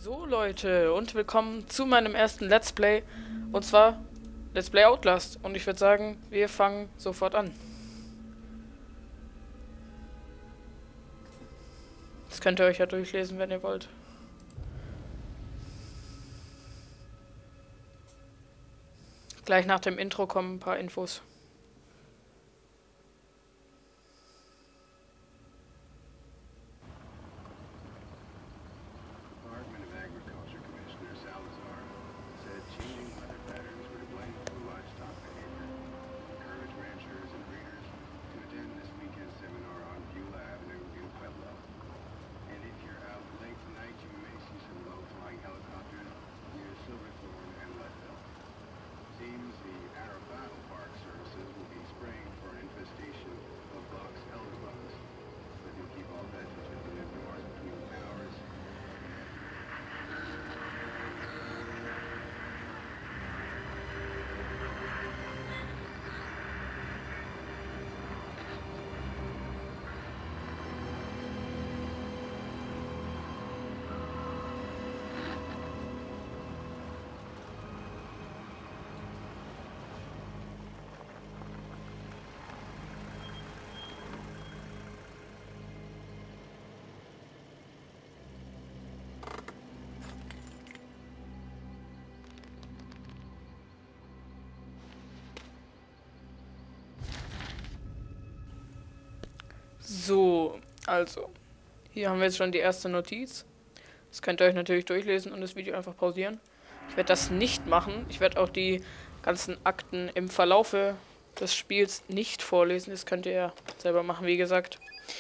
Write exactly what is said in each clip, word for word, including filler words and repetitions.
So Leute, und willkommen zu meinem ersten Let's Play, und zwar Let's Play Outlast. Und ich würde sagen, wir fangen sofort an. Das könnt ihr euch ja durchlesen, wenn ihr wollt. Gleich nach dem Intro kommen ein paar Infos. So, also, hier haben wir jetzt schon die erste Notiz. Das könnt ihr euch natürlich durchlesen und das Video einfach pausieren. Ich werde das nicht machen. Ich werde auch die ganzen Akten im Verlaufe des Spiels nicht vorlesen. Das könnt ihr ja selber machen, wie gesagt.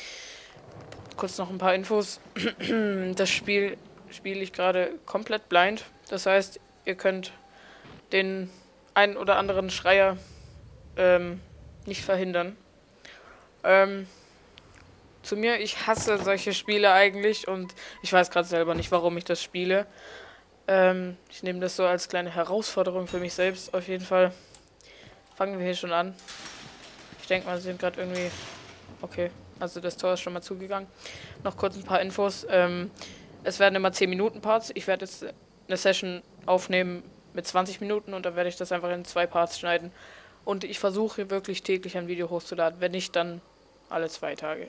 Kurz noch ein paar Infos. Das Spiel spiele ich gerade komplett blind. Das heißt, ihr könnt den einen oder anderen Schreier ähm, nicht verhindern. Ähm... Zu mir, ich hasse solche Spiele eigentlich und ich weiß gerade selber nicht, warum ich das spiele. Ähm, ich nehme das so als kleine Herausforderung für mich selbst. Auf jeden Fall fangen wir hier schon an. Ich denke mal, sie sind gerade irgendwie... Okay, also das Tor ist schon mal zugegangen. Noch kurz ein paar Infos. Ähm, es werden immer zehn Minuten Parts. Ich werde jetzt eine Session aufnehmen mit zwanzig Minuten und dann werde ich das einfach in zwei Parts schneiden. Und ich versuche wirklich täglich ein Video hochzuladen. Wenn nicht, dann alle zwei Tage.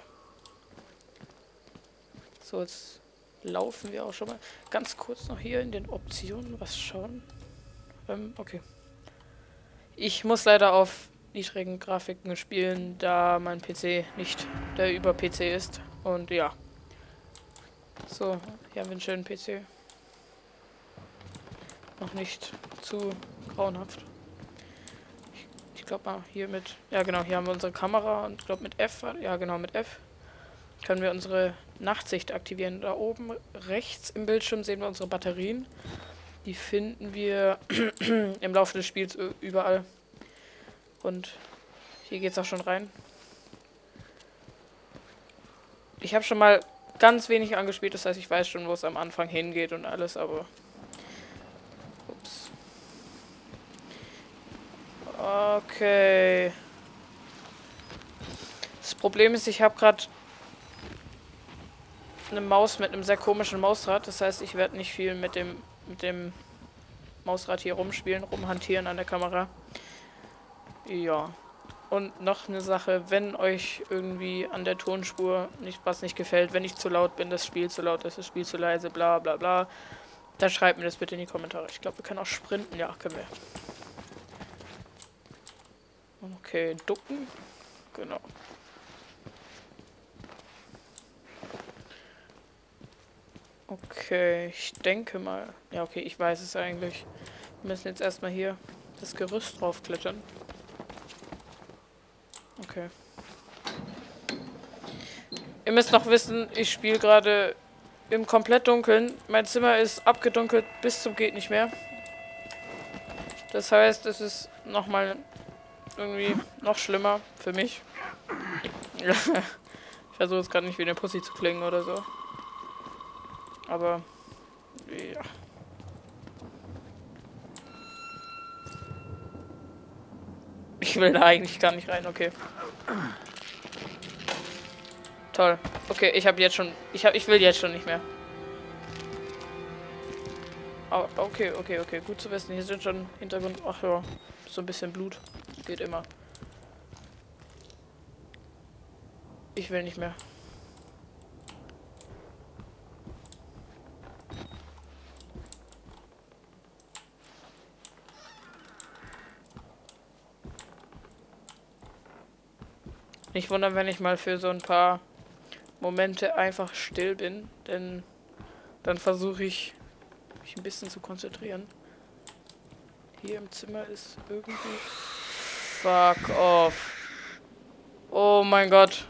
So, jetzt laufen wir auch schon mal ganz kurz noch hier in den Optionen was schauen. Ähm, okay. Ich muss leider auf niedrigen Grafiken spielen, da mein P C nicht der Über-P C ist. Und ja. So, hier haben wir einen schönen P C. Noch nicht zu grauenhaft. Ich, ich glaube mal hier mit... Ja genau, hier haben wir unsere Kamera und ich glaube mit F... Ja genau, mit F können wir unsere Nachtsicht aktivieren. Da oben rechts im Bildschirm sehen wir unsere Batterien. Die finden wir im Laufe des Spiels überall. Und hier geht es auch schon rein. Ich habe schon mal ganz wenig angespielt, das heißt, ich weiß schon, wo es am Anfang hingeht und alles, aber... Ups. Okay. Das Problem ist, ich habe gerade eine Maus mit einem sehr komischen Mausrad. Das heißt, ich werde nicht viel mit dem mit dem Mausrad hier rumspielen, rumhantieren an der Kamera. Ja. Und noch eine Sache, wenn euch irgendwie an der Tonspur nicht was nicht gefällt, wenn ich zu laut bin, das Spiel zu laut ist, das Spiel zu leise, bla bla bla, dann schreibt mir das bitte in die Kommentare. Ich glaube, wir können auch sprinten. Ja, können wir. Okay, ducken. Genau. Okay, ich denke mal... Ja, okay, ich weiß es eigentlich. Wir müssen jetzt erstmal hier das Gerüst draufklettern. Okay. Ihr müsst noch wissen, ich spiele gerade im komplett Dunkeln. Mein Zimmer ist abgedunkelt bis zum geht nicht mehr. Das heißt, es ist nochmal irgendwie noch schlimmer für mich. Ich versuche jetzt gerade nicht wie eine Pussy zu klingen oder so. Aber, ja. Ich will da eigentlich gar nicht rein, okay. Toll. Okay, ich habe jetzt schon... Ich, hab, ich will jetzt schon nicht mehr. Oh, okay, okay, okay. Gut zu wissen. Hier sind schon Hintergrund. Ach ja, so ein bisschen Blut. Geht immer. Ich will nicht mehr. Nicht wundern, wenn ich mal für so ein paar Momente einfach still bin, denn dann versuche ich mich ein bisschen zu konzentrieren. Hier im Zimmer ist irgendwie... Fuck off. Oh mein Gott.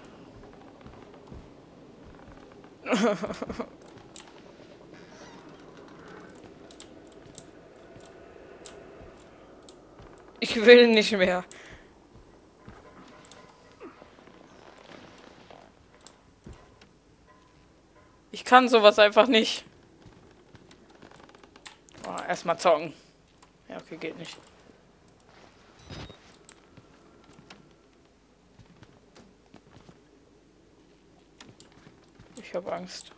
Ich will nicht mehr. Ich kann sowas einfach nicht. Oh, erstmal zocken. Ja, okay, geht nicht. Ich habe Angst.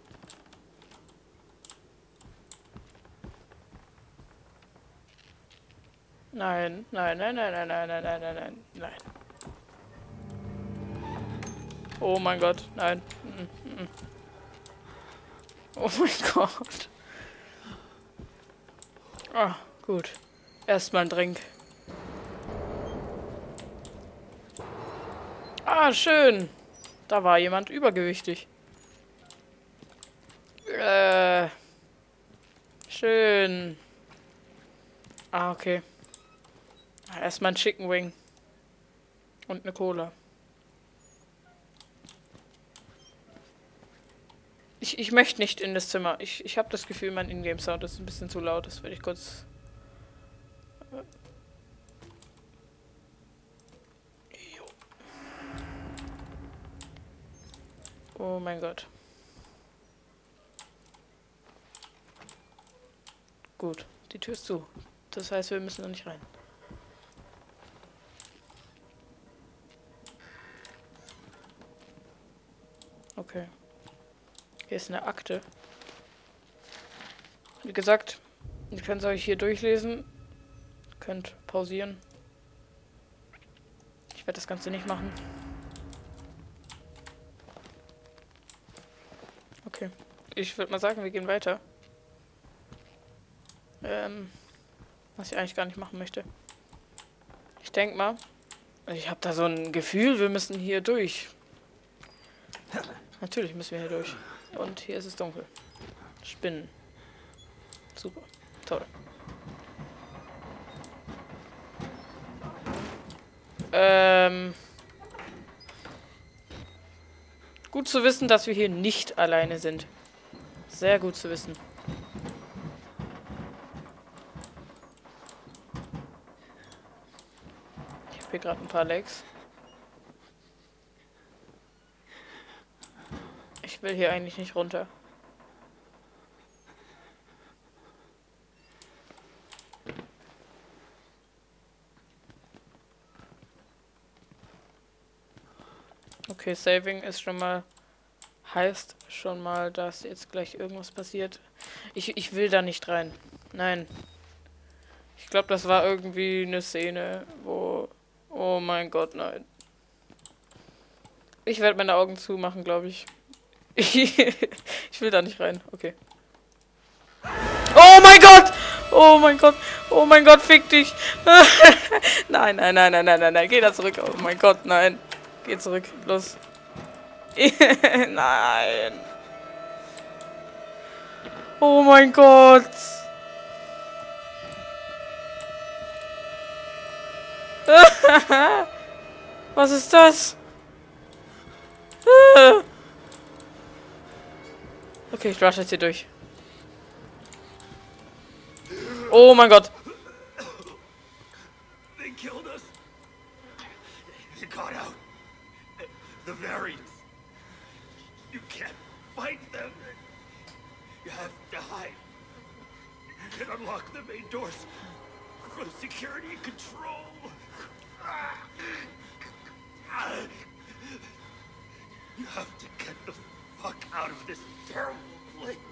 Nein, nein, nein, nein, nein, nein, nein, nein, nein, nein, nein. Oh mein Gott, nein. Mm, mm. Oh mein Gott. Ah, gut. Erstmal ein Drink. Ah, schön. Da war jemand übergewichtig. Äh. Schön. Ah, okay. Erstmal ein Chicken Wing. Und eine Cola. Ich, ich möchte nicht in das Zimmer. Ich, ich habe das Gefühl, mein Ingame-Sound ist ein bisschen zu laut. Das werde ich kurz... Jo. Oh mein Gott. Gut, die Tür ist zu. Das heißt, wir müssen da nicht rein. Okay. Hier ist eine Akte. Wie gesagt, ihr könnt es euch hier durchlesen. Könnt pausieren. Ich werde das Ganze nicht machen. Okay. Ich würde mal sagen, wir gehen weiter. Ähm, was ich eigentlich gar nicht machen möchte. Ich denke mal, ich habe da so ein Gefühl, wir müssen hier durch. Natürlich müssen wir hier durch. Und hier ist es dunkel. Spinnen. Super. Toll. Ähm. Gut zu wissen, dass wir hier nicht alleine sind. Sehr gut zu wissen. Ich habe hier gerade ein paar Legs. Ich will hier eigentlich nicht runter. Okay, Saving ist schon mal... Heißt schon mal, dass jetzt gleich irgendwas passiert. Ich, ich will da nicht rein. Nein. Ich glaube, das war irgendwie eine Szene, wo... Oh mein Gott, nein. Ich werde meine Augen zumachen, glaube ich. Ich will da nicht rein. Okay. Oh mein Gott! Oh mein Gott! Oh mein Gott, fick dich! Nein, nein, nein, nein, nein, nein, nein. Geh da zurück. Oh mein Gott, nein. Geh zurück. Los. Nein. Oh mein Gott. Was ist das? Okay, ich rush jetzt hier durch. Oh mein Gott. They killed us. They got out. The variants. You can't fight them. You have to hide. You can unlock the main doors for security control. You have to get the fuck out of this terrible place.